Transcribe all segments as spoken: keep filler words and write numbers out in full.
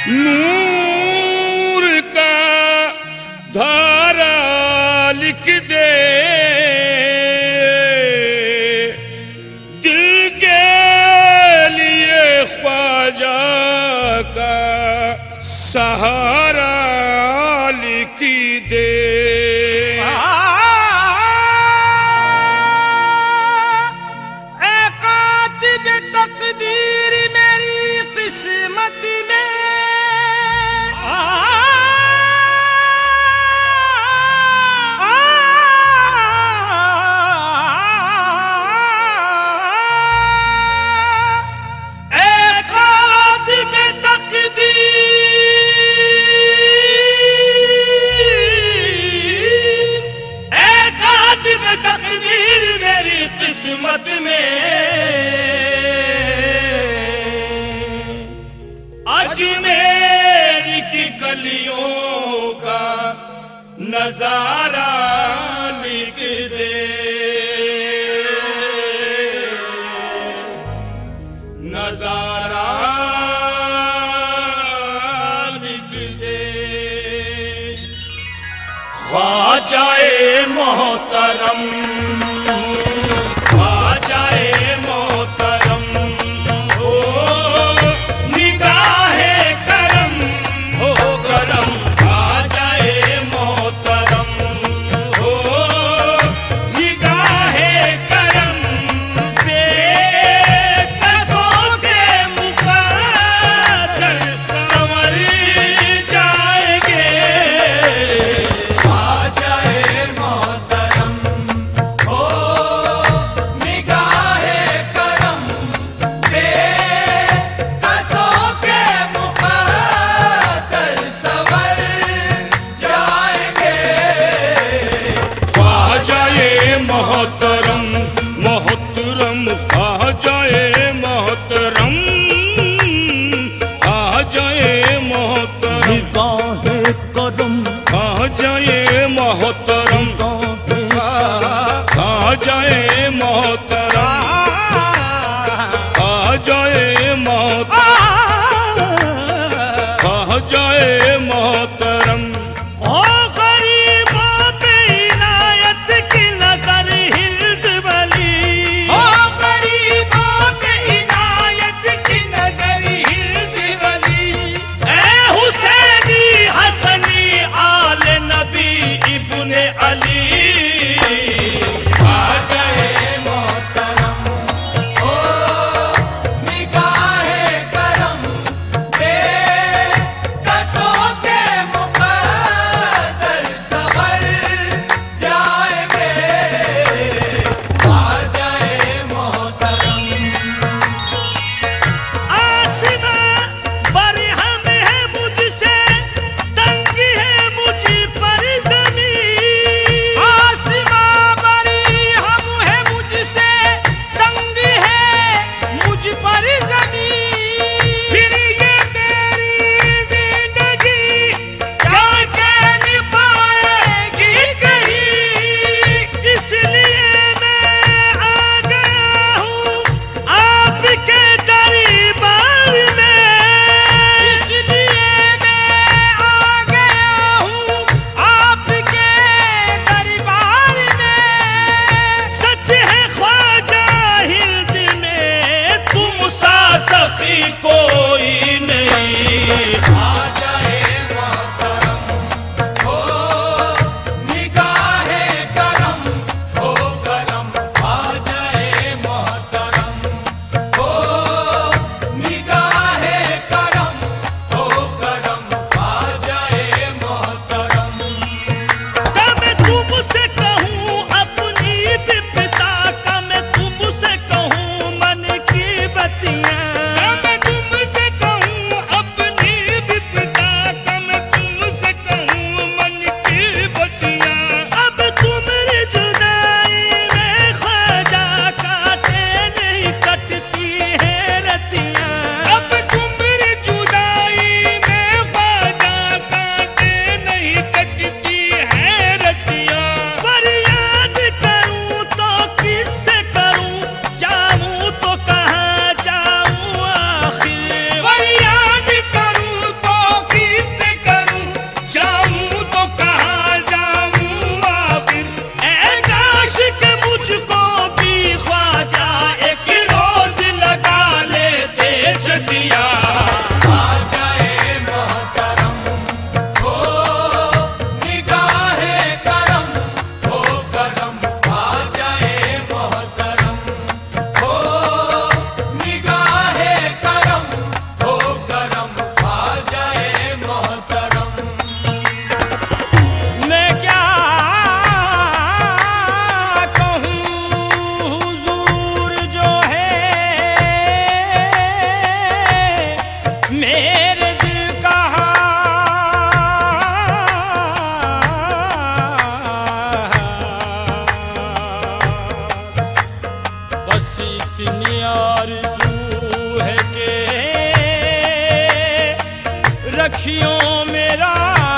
नूर का धारा लिख दे, दिल के लिए ख्वाजा का सहारा लिख दे। किस्मत में अजमेर की गलियों का नजारा लिख दे, नजारा लिख दे। ख्वाजाए मोहतरम, Oh अखियों मेरा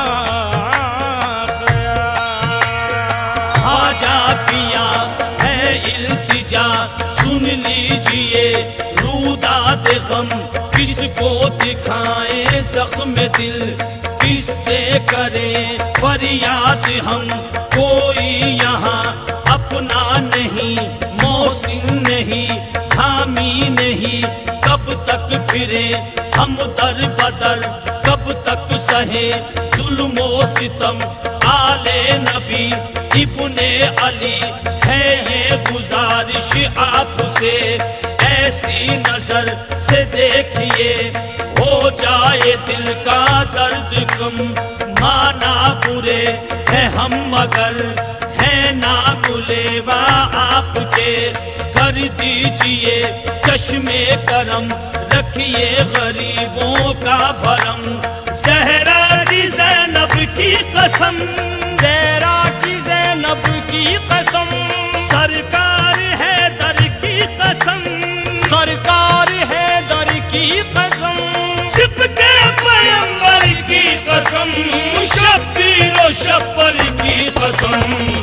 ख्वाजा पिया है इल्तिजा, सुन लीजिए रूदाद गम, किसको दिखाएं जख्म दिल, किससे करें फरियाद हम, कोई यहाँ अपना नहीं, मौसिन नहीं, हामी नहीं, कब तक फिरे हम दर बदर, कब तक सहे जुल्मो सितम, आले नबी इब्ने अली है ये गुजारिश आपसे, ऐसी नजर से देखिए हो जाए दिल का दर्द कम, माना बुरे है हम मगर है ना गुलेवा आपके, कर दीजिए चश्मे करम, रखिए गरीबों का भरम, ज़हरा की ज़ैनब की कसम, ज़हरा की ज़ैनब की कसम, सरकार है दर की कसम, सरकार है दर की कसम, सिपके पैगंबर की कसम, शब्बीर ओ शब्बर की कसम।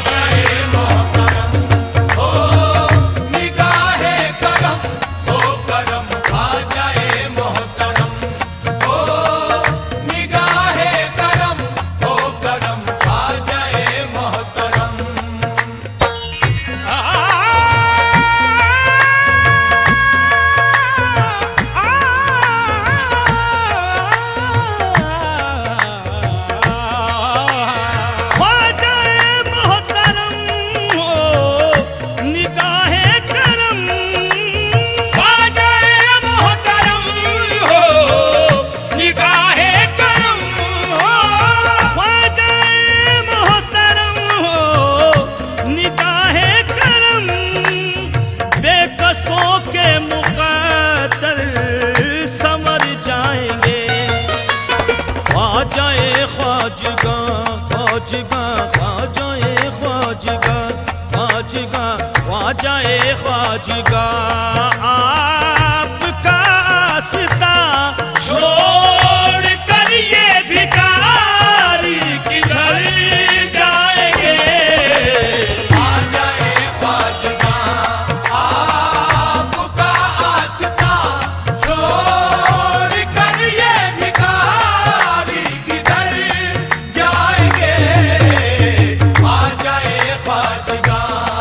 ख्वाजाए ख्वाजगा आपका आस्था छोड़ कर ये भिखारी किधर जाएंगे, ख्वाजाए ख्वाजगा आपका आस्था छोड़ कर ये भिखारी किधर जाएंगे, ख्वाजाए ख्वाजगा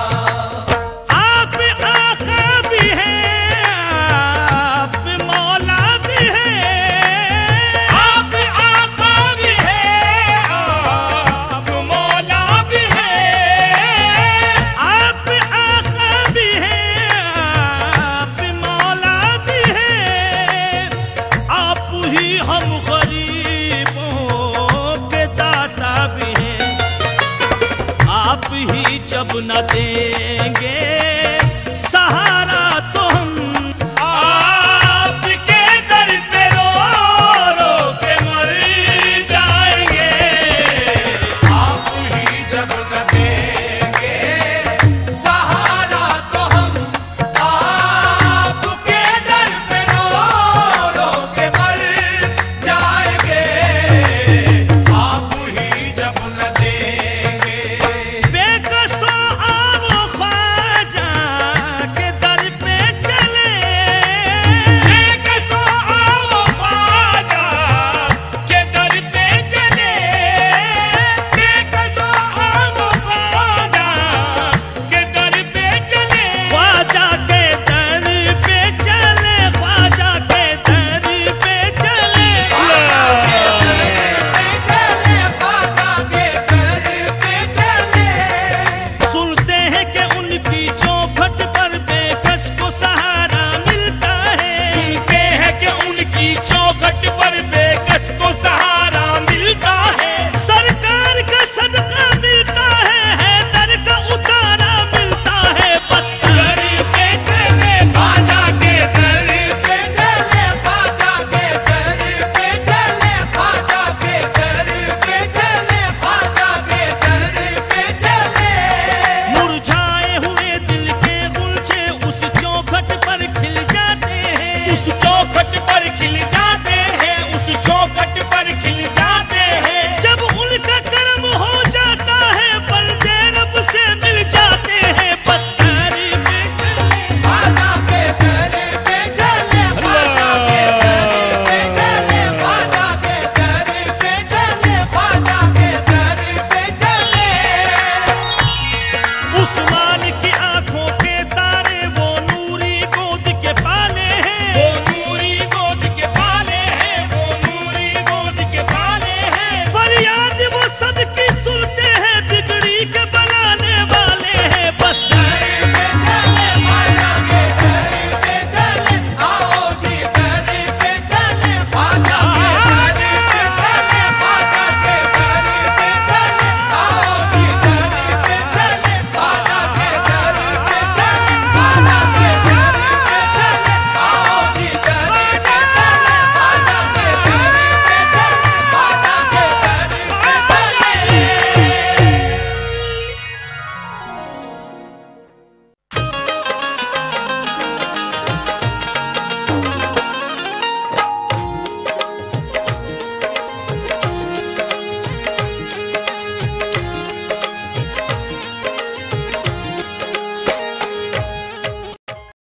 जब न देंगे सहारा तो हम आपके दर पे रो रो के मर जाएंगे, आप ही जब न देंगे सहारा तो हम आपके दर पे रो रो के मर जाएंगे, आप ही जब न देंगे चौखट पर बेकस